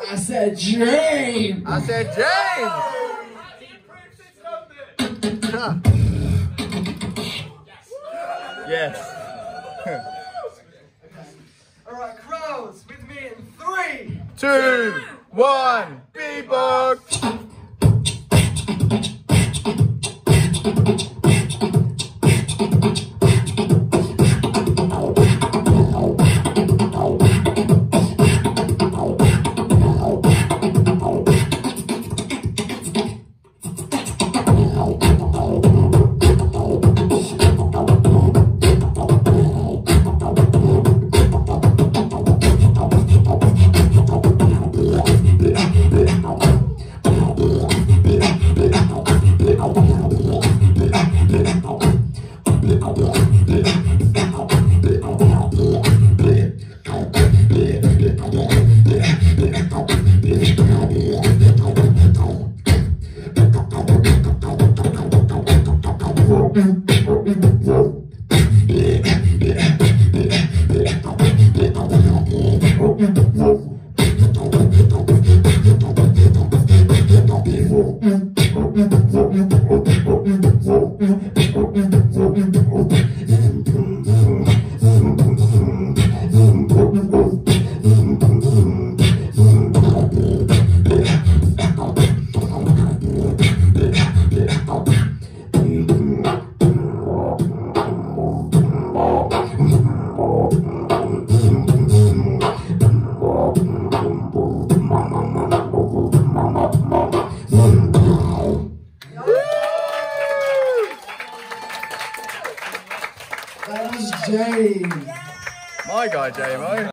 I said Jaym. I said James. Yes. Alright, crowds, with me in 3, 2, 1, Beatbox. That was Jaym. My guy, Jaym.